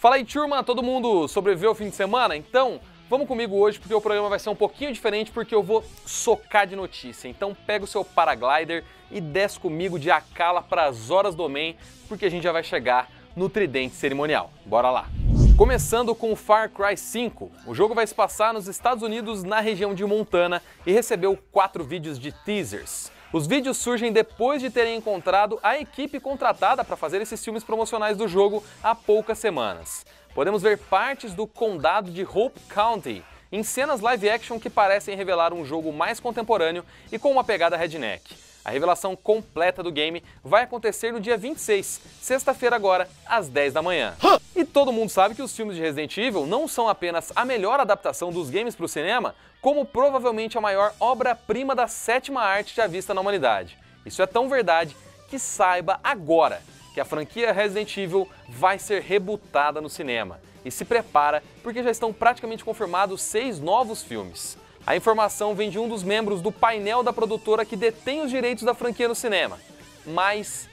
Fala aí, turma, todo mundo sobreviveu ao fim de semana? Então, vamos comigo hoje porque o programa vai ser um pouquinho diferente porque eu vou socar de notícia. Então pega o seu paraglider e desce comigo de Akala para as horas do Omen, porque a gente já vai chegar no tridente cerimonial. Bora lá! Começando com o Far Cry 5, o jogo vai se passar nos Estados Unidos, na região de Montana, e recebeu 4 vídeos de teasers. Os vídeos surgem depois de terem encontrado a equipe contratada para fazer esses filmes promocionais do jogo há poucas semanas. Podemos ver partes do condado de Hope County em cenas live action que parecem revelar um jogo mais contemporâneo e com uma pegada redneck. A revelação completa do game vai acontecer no dia 26, sexta-feira agora, às 10 da manhã. E todo mundo sabe que os filmes de Resident Evil não são apenas a melhor adaptação dos games para o cinema, como provavelmente a maior obra-prima da sétima arte já vista na humanidade. Isso é tão verdade que saiba agora que a franquia Resident Evil vai ser rebootada no cinema. E se prepara porque já estão praticamente confirmados 6 novos filmes. A informação vem de um dos membros do painel da produtora que detém os direitos da franquia no cinema. Mais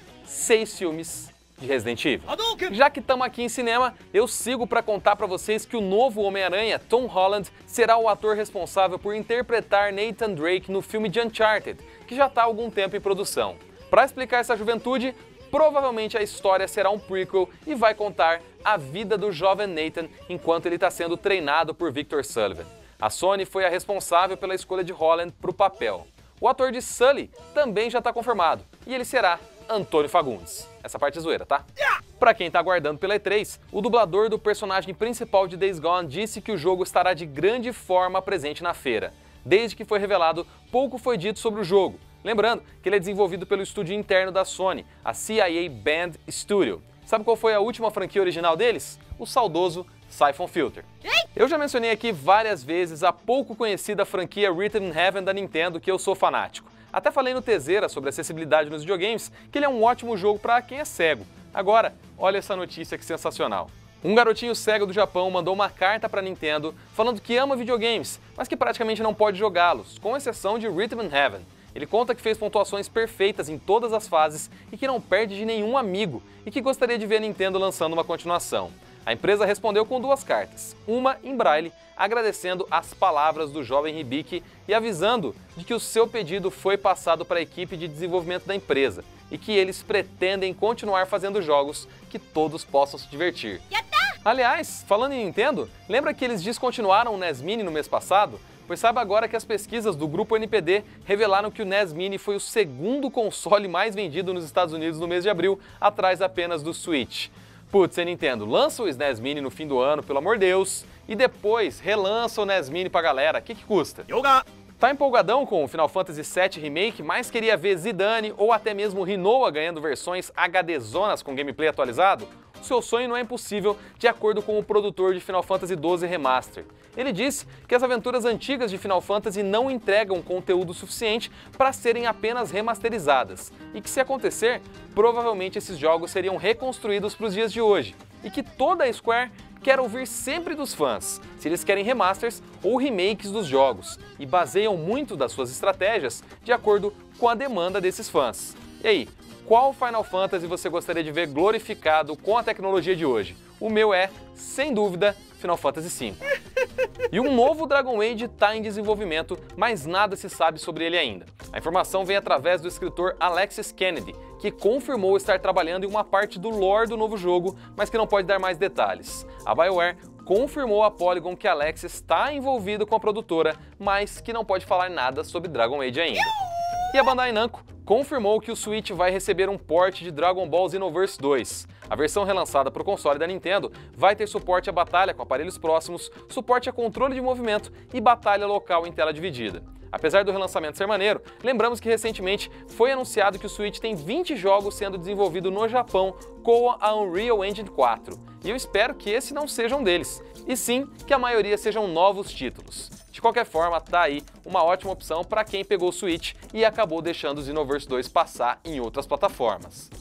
6 filmes de Resident Evil. Já que estamos aqui em cinema, eu sigo para contar para vocês que o novo Homem-Aranha, Tom Holland, será o ator responsável por interpretar Nathan Drake no filme de Uncharted, que já está há algum tempo em produção. Para explicar essa juventude, provavelmente a história será um prequel e vai contar a vida do jovem Nathan enquanto ele está sendo treinado por Victor Sullivan. A Sony foi a responsável pela escolha de Holland para o papel. O ator de Sully também já está confirmado, e ele será Antônio Fagundes. Essa parte é zoeira, tá? Para quem está aguardando pela E3, o dublador do personagem principal de Days Gone disse que o jogo estará de grande forma presente na feira. Desde que foi revelado, pouco foi dito sobre o jogo. Lembrando que ele é desenvolvido pelo estúdio interno da Sony, a CIA Band Studio. Sabe qual foi a última franquia original deles? O saudoso Siphon Filter. Eu já mencionei aqui várias vezes a pouco conhecida franquia Written in Heaven da Nintendo, que eu sou fanático. Até falei no Tezera sobre acessibilidade nos videogames, que ele é um ótimo jogo para quem é cego. Agora, olha essa notícia que sensacional. Um garotinho cego do Japão mandou uma carta para a Nintendo falando que ama videogames, mas que praticamente não pode jogá-los, com exceção de Written in Heaven. Ele conta que fez pontuações perfeitas em todas as fases e que não perde de nenhum amigo, e que gostaria de ver a Nintendo lançando uma continuação. A empresa respondeu com 2 cartas, uma em braille, agradecendo as palavras do jovem Hibiki e avisando de que o seu pedido foi passado para a equipe de desenvolvimento da empresa e que eles pretendem continuar fazendo jogos que todos possam se divertir. Aliás, falando em Nintendo, lembra que eles descontinuaram o NES Mini no mês passado? Pois saiba agora que as pesquisas do grupo NPD revelaram que o NES Mini foi o segundo console mais vendido nos Estados Unidos no mês de abril, atrás apenas do Switch. Putz, Nintendo, lança o SNES Mini no fim do ano, pelo amor de Deus, e depois relança o NES Mini pra galera, o que custa? Tá empolgadão com o Final Fantasy VII Remake, mas queria ver Zidane ou até mesmo Rinoa ganhando versões HD-zonas com gameplay atualizado? O seu sonho não é impossível, de acordo com o produtor de Final Fantasy XII Remaster. Ele disse que as aventuras antigas de Final Fantasy não entregam conteúdo suficiente para serem apenas remasterizadas, e que se acontecer, provavelmente esses jogos seriam reconstruídos para os dias de hoje, e que toda a Square quer ouvir sempre dos fãs, se eles querem remasters ou remakes dos jogos, e baseiam muito das suas estratégias de acordo com a demanda desses fãs. E aí, qual Final Fantasy você gostaria de ver glorificado com a tecnologia de hoje? O meu é, sem dúvida, Final Fantasy V. E um novo Dragon Age está em desenvolvimento, mas nada se sabe sobre ele ainda. A informação vem através do escritor Alexis Kennedy, que confirmou estar trabalhando em uma parte do lore do novo jogo, mas que não pode dar mais detalhes. A BioWare confirmou a Polygon que Alexis está envolvido com a produtora, mas que não pode falar nada sobre Dragon Age ainda. E a Bandai Namco confirmou que o Switch vai receber um port de Dragon Ball Xenoverse 2. A versão relançada para o console da Nintendo vai ter suporte à batalha com aparelhos próximos, suporte a controle de movimento e batalha local em tela dividida. Apesar do relançamento ser maneiro, lembramos que recentemente foi anunciado que o Switch tem 20 jogos sendo desenvolvidos no Japão com a Unreal Engine 4. E eu espero que esse não seja um deles, e sim que a maioria sejam novos títulos. De qualquer forma, tá aí uma ótima opção para quem pegou o Switch e acabou deixando o Xenoverse 2 passar em outras plataformas.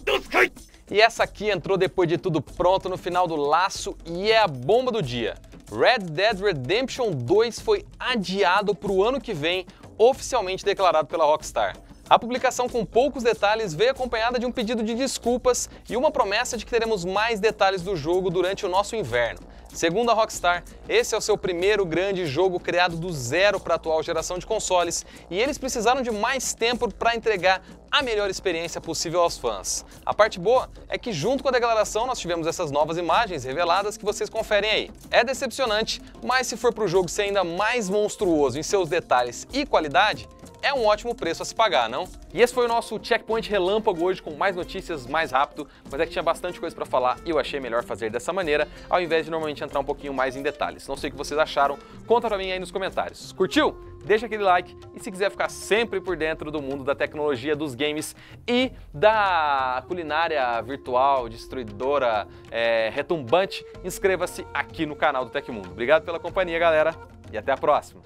E essa aqui entrou depois de tudo pronto no final do laço e é a bomba do dia. Red Dead Redemption 2 foi adiado para o ano que vem, oficialmente declarado pela Rockstar. A publicação com poucos detalhes veio acompanhada de um pedido de desculpas e uma promessa de que teremos mais detalhes do jogo durante o nosso inverno. Segundo a Rockstar, esse é o seu primeiro grande jogo criado do zero para a atual geração de consoles e eles precisaram de mais tempo para entregar a melhor experiência possível aos fãs. A parte boa é que junto com a declaração nós tivemos essas novas imagens reveladas que vocês conferem aí. É decepcionante, mas se for para o jogo ser ainda mais monstruoso em seus detalhes e qualidade, é um ótimo preço a se pagar, não? E esse foi o nosso Checkpoint Relâmpago hoje, com mais notícias, mais rápido, mas é que tinha bastante coisa pra falar e eu achei melhor fazer dessa maneira, ao invés de normalmente entrar um pouquinho mais em detalhes. Não sei o que vocês acharam, conta pra mim aí nos comentários. Curtiu? Deixa aquele like e se quiser ficar sempre por dentro do mundo da tecnologia, dos games e da culinária virtual, destruidora, retumbante, inscreva-se aqui no canal do Tecmundo. Obrigado pela companhia, galera, e até a próxima!